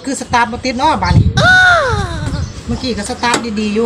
คือสตาร์ทมาติดเนาะบ้านนี้เมื่อกี้ก็สตาร์ทดีๆอยู่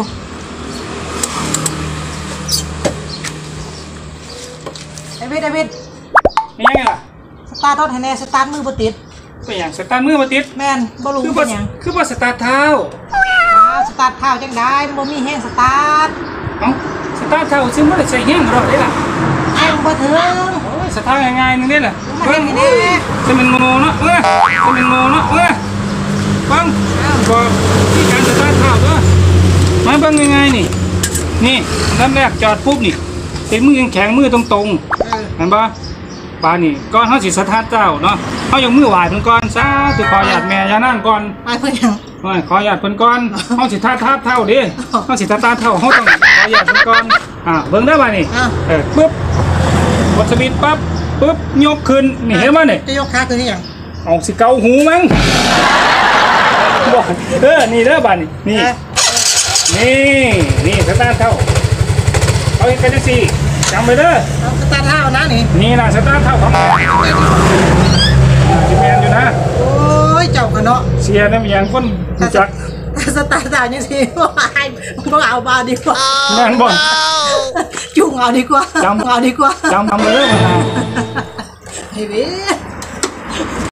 ไอ้เวทเป็นยังไงล่ะสตาร์ทรถให้แน่สตาร์ทมือบ่ติดเป็นอย่างสตาร์ทมือมาติดแม่นบ่รู้เป็นหยังคือว่าสตาร์ทเท้าสตาร์ทเท้าจังได้บ่มีแห้งสตาร์ทสตาร์ทเท้าซึ่งไม่ได้ใส่แห้งหรอกได้ล่ะแห้งบ่ถึงสตาร์ทง่ายๆนึงนี่แหละมาเห็นนี่จะเป็นโง่เนาะจะเป็นโง่เนาะฟังบอกที่การสตาร์ทเท้าด้วยมาเบิ่งง่ายๆนี่น้ำแรกจอดปุ๊บนี่เป็นมือแข็งมือตรงๆเห็นปะปลานี่ก่อนเขาสิสตาร์ทเจ้าเนาะเขายกมือไหว้เพิ่นก่อนซะถือขอหยาดแม่ยานั่งก่อนไปเพิ่นยังขอหยาดเพิ่นก่อนเขาสิสตาร์ทเท่าดิเขาสิสตาร์ทเท่าเขาต้องขอหยาดเพิ่นก่อนเบิ่งได้ป่ะนี่ปุ๊บกดสวิตช์ปั๊บปุ๊บยกขึ้นนี่เห็นป่ะนี่จะยกขาขึ้นนี่ยังเอาสิเกาหูมั้งบอกนี่เด้อป่ะนี่สตาร์ทเท่าเขาเห็นกันจังซี่จำไปเด้อสตาร์ทเท้านะนี่ล่ะสตาร์ทเท่าของจิแมนอยู่นะโอ้ยเจ้ากันเนาะเสียน้ำยางคนจักสตาร์ทเท้านี่สิบ่เอาบาดีกว่าแม่นบ่จุ่งเอาดีกว่าจำเลยเฮ้ย